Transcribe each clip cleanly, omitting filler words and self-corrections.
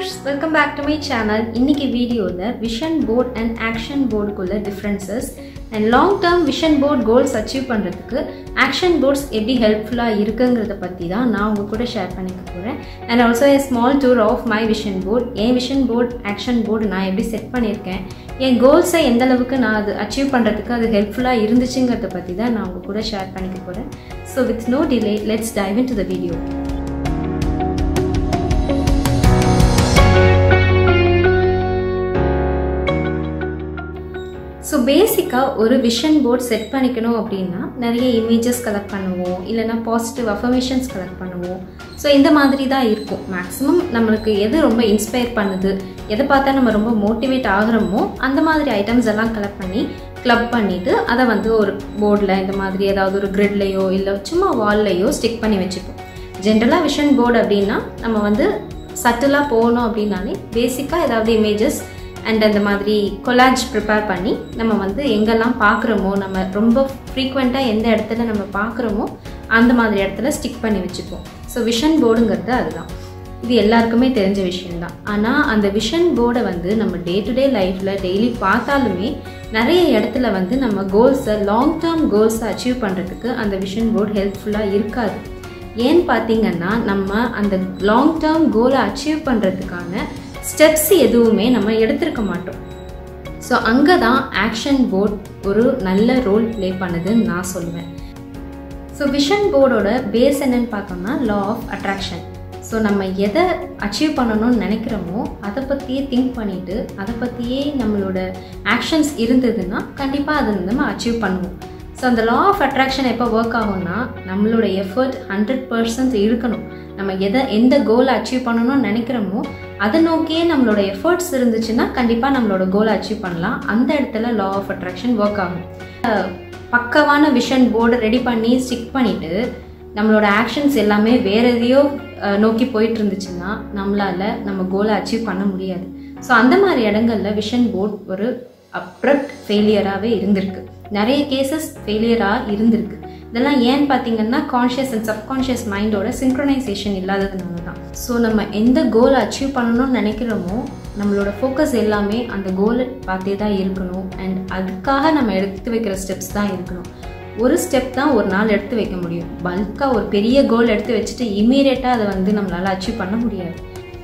viewers, welcome back to my channel. இன்னைக்கு வீடியோல vision board and action board குள்ள differences and long term vision board goals achieve பண்றதுக்கு action boards எப்படி ஹெல்ப்ஃபுல்லா இருக்குங்கறத பத்தி தான் நான் உங்க கூட ஷேர் பண்ணிக்க போறேன். And also a small tour of my vision board. N vision board, action board நான் எப்படி செட் பண்ணிருக்கேன். என் கோல்ஸை எந்த அளவுக்கு நான் அது அச்சீவ் பண்றதுக்கு அது ஹெல்ப்ஃபுல்லா இருந்துச்சுங்கறத பத்தி தான் நான் உங்க கூட ஷேர் பண்ணிக்க போறேன். So with no delay, let's dive into the video. So basically, ஒரு vision board set பண்ணிக்கணும் அப்படின்னா நிறைய images கலெக்ட் பண்ணுவோம் இல்லனா பாசிட்டிவ் affirmations கலெக்ட் பண்ணுவோம். So இந்த மாதிரி தான் இருக்கும். மேக்ஸिमम நமக்கு எது ரொம்ப இன்ஸ்பயர் பண்ணுது, எதை பார்த்தா நம்ம ரொம்ப மோட்டிவேட் ஆகுறோமோ அந்த மாதிரி ஐட்டம்ஸ் எல்லாம் கலெக்ட் பண்ணி கிளப் பண்ணிட்டு அதை வந்து ஒரு போர்டில் இந்த மாதிரி ஏதாவது ஒரு கிரிட்லையோ இல்லை சும்மா வால்லையோ ஸ்டிக் பண்ணி வச்சுப்போம். ஜென்ரலாக விஷன் போர்டு அப்படின்னா நம்ம வந்து சட்டிலாக போகணும் அப்படின்னாலே பேசிக்காக ஏதாவது இமேஜஸ் அண்ட் அந்த மாதிரி கொலாஜ் ப்ரிப்பேர் பண்ணி நம்ம வந்து எங்கெல்லாம் பார்க்குறோமோ நம்ம ரொம்ப ஃப்ரீக்வெண்ட்டாக எந்த இடத்துல நம்ம பார்க்குறோமோ அந்த மாதிரி இடத்துல ஸ்டிக் பண்ணி வச்சுப்போம். ஸோ விஷன் போர்டுங்கிறது அதுதான். இது எல்லாருக்குமே தெரிஞ்ச விஷயம்தான். ஆனால் அந்த விஷன் போர்டை வந்து நம்ம டே டு டே லைஃப்பில் டெய்லி பார்த்தாலுமே நிறைய இடத்துல வந்து நம்ம கோல்ஸை லாங் டேர்ம் கோல்ஸை அச்சீவ் பண்ணுறதுக்கு அந்த விஷன் போர்டு ஹெல்ப்ஃபுல்லாக இருக்காது. ஏன்னு பார்த்தீங்கன்னா நம்ம அந்த லாங் டேர்ம் கோலை அச்சீவ் பண்ணுறதுக்கான ஸ்டெப்ஸ் எதுவுமே நம்ம எடுத்திருக்க மாட்டோம். ஸோ அங்கே தான் ஆக்ஷன் போர்ட் ஒரு நல்ல ரோல் ப்ளே பண்ணுதுன்னு நான் சொல்லுவேன். ஸோ விஷன் போர்டோட பேஸ் என்னன்னு பார்த்தோம்னா லா ஆஃப் அட்ராக்ஷன். ஸோ நம்ம எதை அச்சீவ் பண்ணணும்னு நினைக்கிறோமோ அதை பற்றியே திங்க் பண்ணிவிட்டு அதை பற்றியே நம்மளோட ஆக்ஷன்ஸ் இருந்ததுன்னா கண்டிப்பாக அதை நம்ம அச்சீவ் பண்ணுவோம். ஸோ அந்த லா ஆஃப் அட்ராக்ஷன் எப்போ ஒர்க் ஆகும்னா நம்மளோட எஃபர்ட் 100% இருக்கணும். நம்ம எந்த கோலை அச்சீவ் பண்ணணும்னு நினைக்கிறோமோ அதை நோக்கியே நம்மளோட எஃபர்ட்ஸ் இருந்துச்சுன்னா கண்டிப்பாக நம்மளோட கோலை அச்சீவ் பண்ணலாம். அந்த இடத்துல லா ஆஃப் அட்ராக்ஷன் ஒர்க் ஆகும். பக்கவான விஷன் போர்டை ரெடி பண்ணி ஸ்டிக் பண்ணிவிட்டு நம்மளோட ஆக்ஷன்ஸ் எல்லாமே வேற எதையோ நோக்கி போயிட்டு இருந்துச்சுன்னா நம்மளால நம்ம கோலை அச்சீவ் பண்ண முடியாது. ஸோ அந்த மாதிரி இடங்கள்ல விஷன் போர்ட் ஒரு அப்ரப்ட் ஃபெயிலியராகவே இருந்திருக்கு. நிறைய கேசஸ் ஃபெயிலியராக இருந்திருக்கு. இதெல்லாம் ஏன்னு பார்த்தீங்கன்னா கான்ஷியஸ் அண்ட் சப்கான்ஷியஸ் மைண்டோட சிங்க்ரனைசேஷன் இல்லாததுனால தான். ஸோ நம்ம எந்த கோலை அச்சீவ் பண்ணணும்னு நினைக்கிறோமோ நம்மளோட ஃபோக்கஸ் எல்லாமே அந்த கோலை பார்த்தே தான் இருக்கணும். அண்ட் அதுக்காக நம்ம எடுத்து வைக்கிற ஸ்டெப்ஸ் தான் இருக்கணும். ஒரு ஸ்டெப் தான் ஒரு நாள் எடுத்து வைக்க முடியும். பல்காக ஒரு பெரிய கோல் எடுத்து வச்சுட்டு இமீடியட்டாக அதை வந்து நம்மளால் அச்சீவ் பண்ண முடியாது.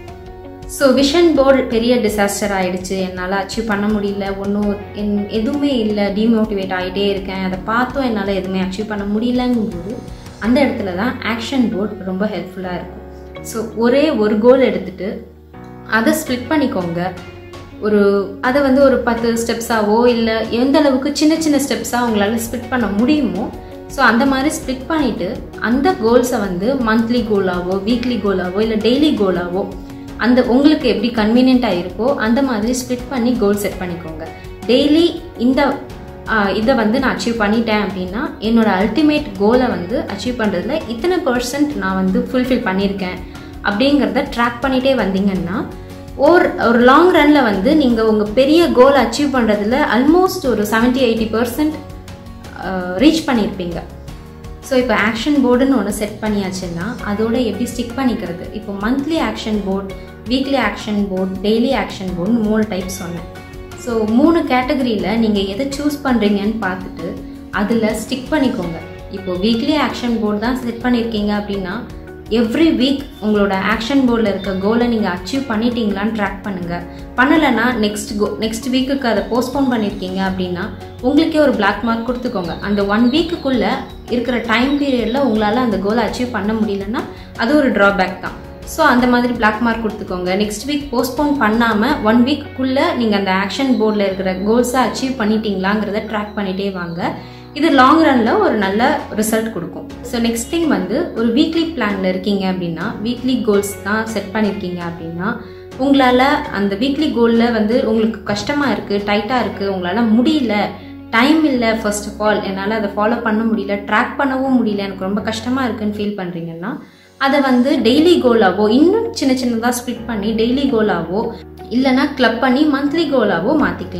ஸோ விஷன் போர்டு பெரிய டிசாஸ்டர் ஆகிடுச்சு, என்னால் அச்சீவ் பண்ண முடியல, ஒன்றும் எதுவுமே இல்லை, டிமோட்டிவேட் ஆகிட்டே இருக்கேன், அதை பார்த்தும் என்னால் எதுவுமே அச்சீவ் பண்ண முடியலங்கும்போது அந்த இடத்துல தான் ஆக்ஷன் போர்டு ரொம்ப ஹெல்ப்ஃபுல்லாக இருக்கும். ஸோ ஒரே ஒரு கோல் எடுத்துகிட்டு அதை ஸ்ப்ளிட் பண்ணிக்கோங்க. அதை வந்து ஒரு 10 ஸ்டெப்ஸாவோ இல்லை எந்த அளவுக்கு சின்ன சின்ன ஸ்டெப்ஸாக உங்களால் ஸ்ப்ளிட் பண்ண முடியுமோ ஸோ அந்த மாதிரி ஸ்ப்ளிட் பண்ணிவிட்டு அந்த கோல்ஸை வந்து மந்த்லி கோலாவோ வீக்லி கோலாவோ இல்லை டெய்லி கோலாவோ அந்த உங்களுக்கு எப்படி கன்வீனியண்ட்டாக இருக்கோ அந்த மாதிரி ஸ்ப்ளிட் பண்ணி கோல் செட் பண்ணிக்கோங்க. டெய்லி இதை வந்து நான் அச்சீவ் பண்ணிட்டேன் அப்படின்னா என்னோட அல்டிமேட் கோலை வந்து அச்சீவ் பண்ணுறதுல இத்தனை % நான் வந்து ஃபுல்ஃபில் பண்ணியிருக்கேன் அப்படிங்கிறத ட்ராக் பண்ணிகிட்டே வந்தீங்கன்னா ஒரு லாங் ரனில் வந்து நீங்கள் உங்கள் பெரிய கோலை அச்சீவ் பண்ணுறதுல ஆல்மோஸ்ட் ஒரு 70-80% ரீச் பண்ணியிருப்பீங்க. ஸோ இப்போ ஆக்ஷன் போர்டுன்னு ஒன்று செட் பண்ணியாச்சுன்னா அதோட எப்படி ஸ்டிக் பண்ணிக்கிறது. இப்போ monthly action board, weekly action board, daily action போர்டுன்னு 3 டைப் சொன்னேன். ஸோ 3 கேட்டகரியில் நீங்கள் எதை சூஸ் பண்ணுறீங்கன்னு பார்த்துட்டு அதில் ஸ்டிக் பண்ணிக்கோங்க. இப்போது வீக்லி ஆக்ஷன் போர்டு தான் செட் பண்ணியிருக்கீங்க அப்படின்னா எவ்ரி வீக் உங்களோட ஆக்ஷன் போர்டில் இருக்க கோலை நீங்கள் அச்சீவ் பண்ணிட்டீங்களான்னு ட்ராக் பண்ணுங்கள். பண்ணலைன்னா நெக்ஸ்ட் வீக்குக்கு அதை போஸ்ட்போன் பண்ணியிருக்கீங்க அப்படின்னா உங்களுக்கே ஒரு பிளாக் மார்க் கொடுத்துக்கோங்க. அந்த 1 வீக்குக்குள்ளே இருக்கிற டைம் பீரியடில் உங்களால் அந்த கோலை அச்சீவ் பண்ண முடியலன்னா அது ஒரு ட்ராபேக் தான். ஸோ அந்த மாதிரி பிளாக் மார்க் கொடுத்துக்கோங்க. நெக்ஸ்ட் வீக் போஸ்ட்போன் பண்ணாமல் 1 வீக்குள்ளே நீங்கள் அந்த ஆக்ஷன் போர்டில் இருக்கிற கோல்ஸை அச்சீவ் பண்ணிட்டீங்களாங்கிறத ட்ராக் பண்ணிகிட்டே வாங்க. இது லாங் ரனில் ஒரு நல்ல ரிசல்ட் கொடுக்கும். ஸோ நெக்ஸ்ட் திங் வந்து ஒரு வீக்லி பிளானில் இருக்கீங்க அப்படின்னா வீக்லி கோல்ஸ் தான் செட் பண்ணியிருக்கீங்க அப்படின்னா உங்களால் அந்த வீக்லி கோலில் வந்து உங்களுக்கு கஷ்டமாக இருக்குது, டைட்டாக இருக்குது, உங்களால் முடியல, டைம் இல்லை, ஃபர்ஸ்ட் ஆஃப் ஆல் என்னால் அதை ஃபாலோ பண்ண முடியல, ட்ராக் பண்ணவும் முடியல, எனக்கு ரொம்ப கஷ்டமாக இருக்குன்னு ஃபீல் பண்ணுறீங்கன்னா அதை வந்து டெய்லி கோலாவோ இன்னும் சின்னதாக ஸ்ப்ளிட் பண்ணி டெய்லி கோலாவோ இல்லைனா கிளப் பண்ணி மந்த்லி கோலாவோ மாற்றிக்கலாம்.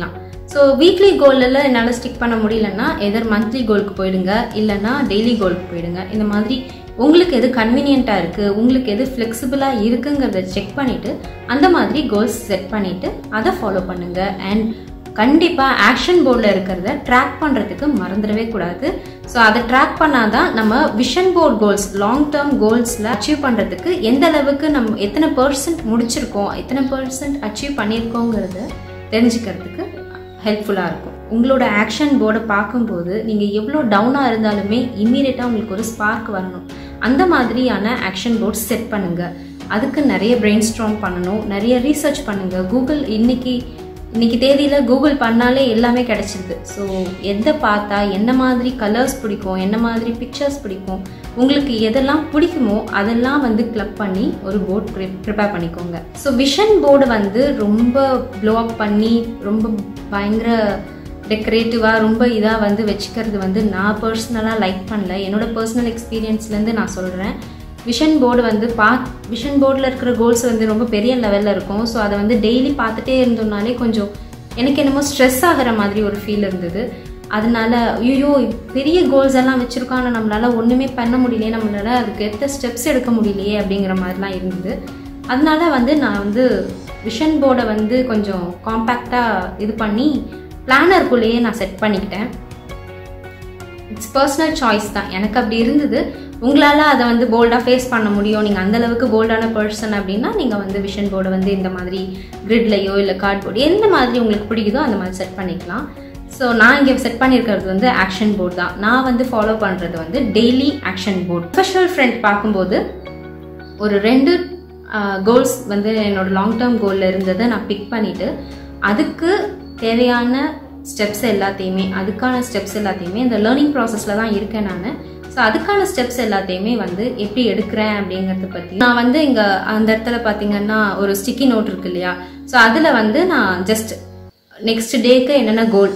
ஸோ வீக்லி கோலில் என்னால் ஸ்டிக் பண்ண முடியலன்னா எதர் மந்த்லி கோலுக்கு போயிடுங்க, இல்லைன்னா டெய்லி கோலுக்கு போயிடுங்க. இந்த மாதிரி உங்களுக்கு எது கன்வீனியண்ட்டாக இருக்குது, உங்களுக்கு எது ஃப்ளெக்சிபிளாக இருக்குங்கிறத செக் பண்ணிவிட்டு அந்த மாதிரி கோல்ஸ் செட் பண்ணிவிட்டு அதை ஃபாலோ பண்ணுங்கள். அண்ட் கண்டிப்பாக ஆக்ஷன் போர்டில் இருக்கிறத ட்ராக் பண்ணுறதுக்கு மறந்துடவே கூடாது. ஸோ அதை ட்ராக் பண்ணால் தான் நம்ம vision board goals, long term கோல்ஸில் அச்சீவ் பண்ணுறதுக்கு எந்த அளவுக்கு நம்ம எத்தனை % முடிச்சிருக்கோம், எத்தனை % அச்சீவ் பண்ணியிருக்கோங்கிறத தெரிஞ்சுக்கிறதுக்கு ஹெல்ப்ஃபுல்லாக இருக்கும். உங்களோட ஆக்ஷன் போர்டை பார்க்கும்போது நீங்கள் எவ்வளோ டவுனாக இருந்தாலுமே இம்மீடியட்டாக உங்களுக்கு ஒரு ஸ்பார்க் வரணும். அந்த மாதிரியான ஆக்ஷன் போர்ட்ஸ் செட் பண்ணுங்கள். அதுக்கு நிறைய பிரெயின் ஸ்ட்ராம் பண்ணணும், நிறைய ரீசர்ச் பண்ணுங்கள். கூகுள் இன்னைக்கு தேதியில் கூகுள் பண்ணாலே எல்லாமே கிடைச்சிருது. ஸோ எதை பார்த்தா என்ன மாதிரி கலர்ஸ் பிடிக்கும், என்ன மாதிரி பிக்சர்ஸ் பிடிக்கும், உங்களுக்கு எதெல்லாம் பிடிக்குமோ அதெல்லாம் வந்து கிளப் பண்ணி ஒரு போர்ட் ப்ரிப்பேர் பண்ணிக்கோங்க. ஸோ விஷன் போர்டு ரொம்ப ப்ளோ அப் பண்ணி ரொம்ப பயங்கர டெக்கரேட்டிவாக ரொம்ப இதாக வச்சுக்கிறது நான் பர்சனலாக லைக் பண்ணல. என்னோடய பர்சனல் எக்ஸ்பீரியன்ஸ்லேருந்து நான் சொல்கிறேன். விஷன் போர்டு விஷன் போர்டில் இருக்கிற கோல்ஸ் ரொம்ப பெரிய லெவலில் இருக்கும். ஸோ அதை டெய்லி பார்த்துட்டே இருந்தோம்னாலே கொஞ்சம் எனக்கு என்னமோ ஸ்ட்ரெஸ் ஆகிற மாதிரி ஒரு ஃபீல் இருந்தது. அதனால ஐயோ பெரிய கோல்ஸ் எல்லாம் வச்சுருக்கோம், ஆனால் நம்மளால் ஒன்றுமே பண்ண முடியலையே, நம்மளால் அதுக்கு எத்த ஸ்டெப்ஸ் எடுக்க முடியலையே அப்படிங்கிற மாதிரிலாம் இருந்தது. அதனால நான் விஷன் போர்டை கொஞ்சம் காம்பேக்டாக இது பண்ணி பிளானருக்குள்ளேயே நான் செட் பண்ணிக்கிட்டேன். இட்ஸ் பர்சனல் சாய்ஸ் தான், எனக்கு அப்படி இருந்தது. உங்களால் அதை போல்டாக ஃபேஸ் பண்ண முடியும், நீங்கள் அந்தளவுக்கு போல்டான பர்சன் அப்படின்னா நீங்கள் விஷன் போர்டை இந்த மாதிரி கிரிட்லையோ இல்லை கார்ட்போர்டு எந்த மாதிரி உங்களுக்கு பிடிக்குதோ அந்த மாதிரி செட் பண்ணிக்கலாம். ஸோ நான் இங்கே செட் பண்ணியிருக்கிறது ஆக்ஷன் போர்டு தான். நான் ஃபாலோ பண்ணுறது daily action board. Professional friend பார்க்கும்போது ஒரு 2 கோல்ஸ் என்னோட லாங் டேர்ம் கோலில் இருந்ததை நான் பிக் பண்ணிவிட்டு அதுக்கு தேவையான ஸ்டெப்ஸ் எல்லாத்தையுமே இந்த லேர்னிங் ப்ராசஸில் தான் இருக்கேன் நான். ஸோ அதுக்கான ஸ்டெப்ஸ் எல்லாத்தையுமே எப்படி எடுக்கிறேன் அப்படிங்கிறத பற்றி நான் இங்கே அந்த இடத்துல பார்த்தீங்கன்னா ஒரு ஸ்டிக்கி நோட் இருக்கு இல்லையா. ஸோ அதில் நான் ஜஸ்ட் நெக்ஸ்ட் டேக்கு என்னென்ன கோல்,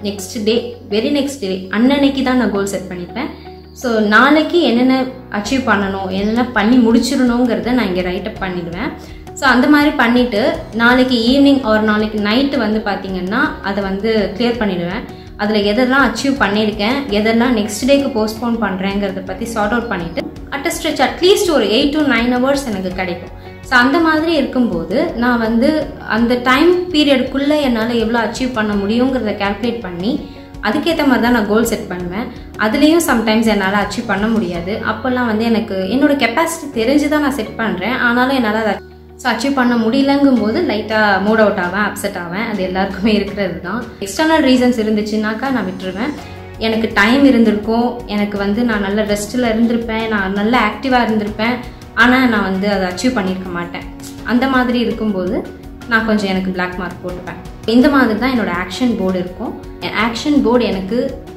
வெரி நெக்ஸ்ட் டே அன்னன்னைக்கு தான் நான் கோல் செட் பண்ணிப்பேன். ஸோ நாளைக்கு என்னென்ன அச்சீவ் பண்ணணும், என்னென்ன பண்ணி முடிச்சிடணுங்கிறத நான் இங்கே ரைட்டப் பண்ணிடுவேன். ஸோ அந்த மாதிரி பண்ணிவிட்டு நாளைக்கு ஈவினிங் ஒரு நாளைக்கு நைட்டு பார்த்தீங்கன்னா அதை கிளியர் பண்ணிடுவேன். அதில் எதெல்லாம் அச்சீவ் பண்ணியிருக்கேன், எதெல்லாம் நெக்ஸ்ட் டேக்கு போஸ்ட்போன் பண்ணுறேங்கிறத பற்றி சார்ட் அவுட் பண்ணிவிட்டு அட்லீஸ்ட் அட்லீஸ்ட் ஒரு 8 to 9 hours எனக்கு கிடைக்கும். ஸோ அந்த மாதிரி இருக்கும்போது நான் அந்த டைம் பீரியடுக்குள்ளே என்னால் எவ்வளோ அச்சீவ் பண்ண முடியுங்கிறத கால்குலேட் பண்ணி அதுக்கேற்ற மாதிரி தான் நான் கோல் செட் பண்ணுவேன். அதுலேயும் சம்டைம்ஸ் என்னால் அச்சீவ் பண்ண முடியாது. அப்போல்லாம் எனக்கு என்னோடய கெப்பாசிட்டி தெரிஞ்சு தான் நான் செட் பண்ணுறேன். ஆனாலும் என்னால் அதை அச்சீவ் பண்ண முடியலங்கும் போது லைட்டாக மூட் அவுட் ஆவேன், அப்செட் ஆவேன். அது எல்லாருக்குமே இருக்கிறது தான். எக்ஸ்டர்னல் ரீசன்ஸ் இருந்துச்சுன்னாக்கா நான் விட்டுருவேன். எனக்கு டைம் இருந்திருக்கும், எனக்கு நான் நல்ல ரெஸ்ட்டில் இருந்திருப்பேன், நான் நல்ல ஆக்டிவாக இருந்திருப்பேன். ஆனால் நான் அதை அச்சீவ் பண்ணியிருக்க மாட்டேன். அந்த மாதிரி இருக்கும்போது நான் கொஞ்சம் எனக்கு பிளாக் மார்க் போட்டுப்பேன். இந்த மாதிரி தான் என்னோடய ஆக்ஷன் போர்டு இருக்கும். ஆக்ஷன் போர்டு எனக்கு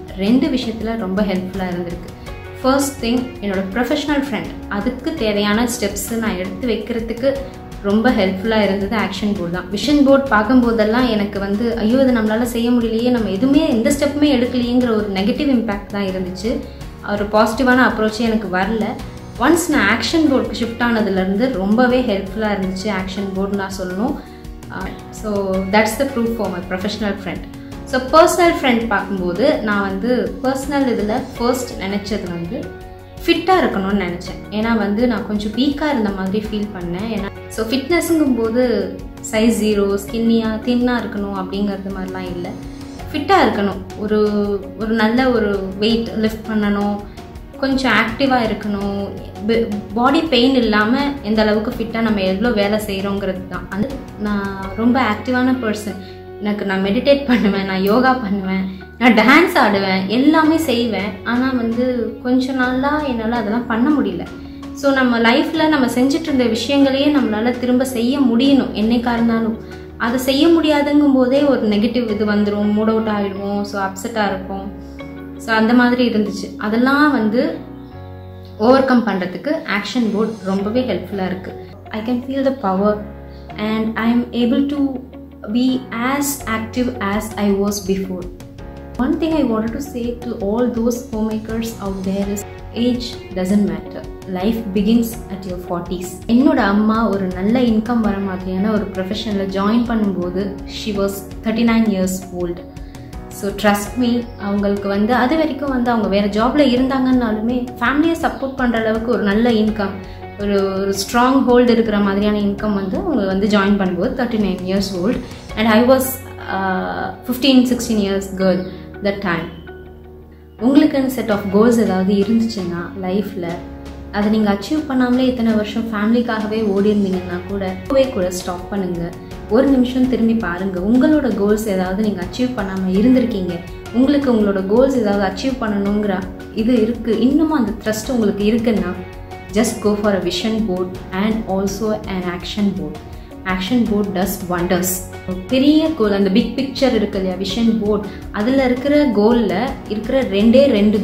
2 விஷயத்தில் ரொம்ப ஹெல்ப்ஃபுல்லாக இருந்திருக்கு. ஃபர்ஸ்ட் திங், என்னோடய ப்ரொஃபஷனல் ஃப்ரெண்ட் அதுக்கு தேவையான ஸ்டெப்ஸு நான் எடுத்து வைக்கிறதுக்கு ரொம்ப ஹெல்ப்ஃபுல்லாக இருந்தது ஆக்ஷன் போர்டு தான். விஷன் போர்டு பார்க்கும்போதெல்லாம் எனக்கு ஐயோ இது நம்மளால் செய்ய முடியலையே, நம்ம எதுவுமே எந்த ஸ்டெப்புமே எடுக்கலையேங்கிற ஒரு நெகட்டிவ் இம்பேக்ட் தான் இருந்துச்சு. ஒரு பாசிட்டிவான அப்ரோச்சே எனக்கு வரல. ஒன்ஸ் நான் ஆக்ஷன் போர்டுக்கு ஷிஃப்ட் ஆனதுலேருந்து ரொம்பவே ஹெல்ப்ஃபுல்லாக இருந்துச்சு ஆக்ஷன் போர்டு நான் சொல்லணும். So that's the proof for my professional friend. So personal friend பார்க்கும்போது நான் பர்சனல் இதில் ஃபர்ஸ்ட் நினச்சது ஃபிட்டாக இருக்கணும்னு நினச்சேன். ஏன்னா நான் கொஞ்சம் வீக்காக இருந்த மாதிரி ஃபீல் பண்ணேன். ஏன்னா ஸோ ஃபிட்னஸுங்கும்போது சைஸ் 0, ஸ்கின்னியாக தின்னாக இருக்கணும் அப்படிங்கிறது மாதிரிலாம் இல்லை. ஃபிட்டாக இருக்கணும், ஒரு நல்ல ஒரு வெயிட் லிஃப்ட் பண்ணணும், கொஞ்சம் ஆக்டிவாக இருக்கணும், பாடி பெயின் இல்லாமல் எந்த அளவுக்கு ஃபிட்டாக நம்ம எவ்வளோ வேலை செய்கிறோங்கிறது தான். நான் ரொம்ப ஆக்டிவான பர்சன். நான் மெடிடேட் பண்ணுவேன், நான் யோகா பண்ணுவேன், நான் டான்ஸ் ஆடுவேன், எல்லாமே செய்வேன். ஆனால் கொஞ்ச நாளாக என்னால் அதெல்லாம் பண்ண முடியல. ஸோ நம்ம லைஃப்பில் நம்ம செஞ்சுட்டு இருந்த விஷயங்களையே நம்மளால் திரும்ப செய்ய முடியணும் என்னைக்காக இருந்தாலும். அதை செய்ய முடியாதுங்கும் போதே ஒரு நெகட்டிவ் இது வந்துடும், மூட் அவுட் ஆகிடுவோம், ஸோ அப்செட்டாக இருக்கும். ஸோ அந்த மாதிரி இருந்துச்சு. அதெல்லாம் ஓவர் கம் பண்ணுறதுக்கு ஆக்ஷன் போர்டு ரொம்பவே ஹெல்ப்ஃபுல்லாக இருக்குது. I can feel the power and I am able to be as active as I was before. One thing I wanted to say to all those homemakers out there is age doesn't matter. Life begins at your 40s. என்னோட அம்மா ஒரு நல்ல income வர மாதிரியான ஒரு ப்ரொஃபஷனில் join பண்ணும்போது she was 39 years old. So trust me, அவங்களுக்கு வந்து அது வரைக்கும் வந்து அவங்க வேறு ஜாபில் இருந்தாங்கன்னாலுமே ஃபேமிலியை சப்போர்ட் பண்ணுற அளவுக்கு ஒரு நல்ல இன்கம், ஒரு ஸ்ட்ராங் ஹோல்டு இருக்கிற மாதிரியான இன்கம் வந்து அவங்க வந்து ஜாயின் பண்ணும்போது 39 years old and I was 15-16 years girl that time. உங்களுக்குன்னு செட் ஆஃப் கோல்ஸ் ஏதாவது இருந்துச்சுன்னா லைஃப்பில் அதை நீங்கள் அச்சீவ் பண்ணாமலே இத்தனை வருஷம் ஃபேமிலிக்காகவே ஓடி இருந்தீங்கன்னா கூட ஸ்டாப் பண்ணுங்கள். ஒரு நிமிஷம் திரும்பி பாருங்கள். உங்களோட கோல்ஸ் ஏதாவது நீங்கள் அச்சீவ் பண்ணாமல் இருந்திருக்கீங்க, உங்களுக்கு உங்களோட கோல்ஸ் ஏதாவது அச்சீவ் பண்ணணுங்கிற இது இருக்குது, இன்னமும் அந்த த்ரஸ்ட் உங்களுக்கு இருக்குன்னா just go for a vision board and also an action board. Action board does wonders. பெரிய கோல், அந்த பிக் பிக்சர் இருக்கு இல்லையா விஷன் போர்ட், அதில் இருக்கிற கோலில் இருக்கிற ரெண்டு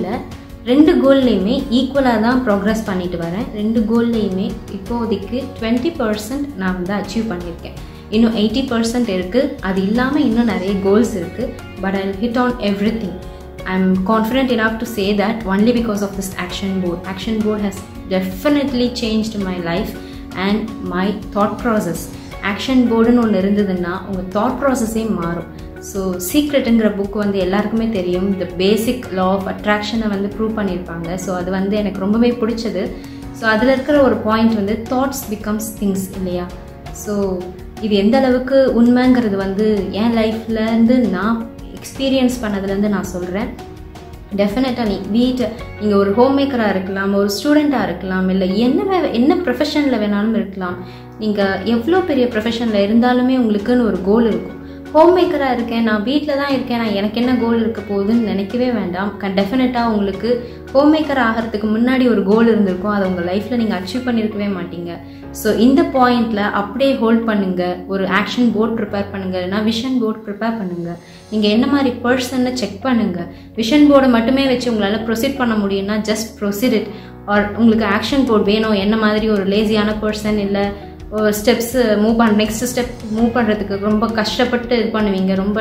கோல்லையுமே ஈக்குவலாக தான் ப்ராக்ரஸ் பண்ணிட்டு வரேன். 2 கோல்லையுமே இப்போதைக்கு 20% நான் வந்து அச்சீவ் பண்ணியிருக்கேன். இன்னும் 80% இருக்குது. அது இல்லாமல் இன்னும் நிறைய கோல்ஸ் இருக்குது. But I'll hit on everything. I'm confident enough to say that only because of this action board. Action board has definitely changed my life and my thought process. Action boardனு ஒன்று இருந்ததுன்னா உங்கள் தாட் ப்ராசஸே மாறும். So சீக்ரெட்டுங்கிற book வந்து எல்லாருக்குமே தெரியும். இந்த பேசிக் law of அட்ராக்ஷனை வந்து ப்ரூவ் பண்ணியிருப்பாங்க. ஸோ அது வந்து எனக்கு ரொம்பவே பிடிச்சது. ஸோ அதில் இருக்கிற ஒரு பாயிண்ட் வந்து தாட்ஸ் பிகம்ஸ் திங்ஸ் இல்லையா. ஸோ இது எந்த அளவுக்கு உண்மைங்கிறது வந்து என் லைஃப்லேருந்து நான் எக்ஸ்பீரியன்ஸ் பண்ணதுலேருந்து நான் சொல்கிறேன். டெஃபினட்டாக நீங்கள் ஒரு ஹோம் மேக்கராக இருக்கலாம், ஒரு ஸ்டூடெண்ட்டாக இருக்கலாம், இல்லை என்ன ப்ரொஃபஷனில் வேணாலும் இருக்கலாம். நீங்கள் எவ்வளோ பெரிய ப்ரொஃபஷனில் இருந்தாலுமே உங்களுக்குன்னு ஒரு கோல் இருக்கும். ஹோம் மேக்கராக இருக்கேன், நான் வீட்டில் தான் இருக்கேன், நான் எனக்கு என்ன கோல் இருக்க போகுதுன்னு நினைக்கவே வேண்டாம். டெஃபினட்டாக உங்களுக்கு ஹோம் மேக்கர் ஆகிறதுக்கு முன்னாடி ஒரு கோல் இருந்திருக்கும். அதை உங்கள் லைஃப்பில் நீங்கள் அச்சீவ் பண்ணியிருக்கவே மாட்டீங்க. ஸோ இந்த பாயிண்டில் அப்படியே ஹோல்ட் பண்ணுங்கள். ஒரு ஆக்ஷன் போர்ட் ப்ரிப்பேர் பண்ணுங்கள், இல்லைனா விஷன் போர்ட் ப்ரிப்பேர் பண்ணுங்கள். நீங்கள் என்ன மாதிரி பர்சன்னு செக் பண்ணுங்கள். விஷன் போர்டை மட்டுமே வச்சு உங்களால் ப்ரொசீட் பண்ண முடியும்னா ஜஸ்ட் ப்ரொசீட் இட். ஆர் உங்களுக்கு ஆக்ஷன் போர்ட் வேணும், என்ன மாதிரி ஒரு லேசியான பர்சன், இல்லை ஸ்டெப்ஸு நெக்ஸ்ட் ஸ்டெப் மூவ் பண்ணுறதுக்கு ரொம்ப கஷ்டப்பட்டு இது பண்ணுவீங்க, ரொம்ப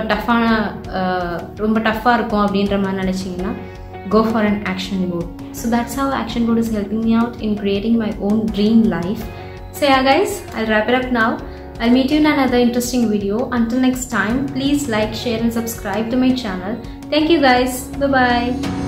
டஃப்பாக இருக்கும் அப்படின்ற மாதிரி நினச்சிங்கன்னா go for an action board. So that's how action board is helping me out in creating my own dream life. So yeah guys, I'll wrap it up now. I'll meet you in another interesting video. Until next time, please like, share and subscribe to my channel. Thank you guys. Bye bye.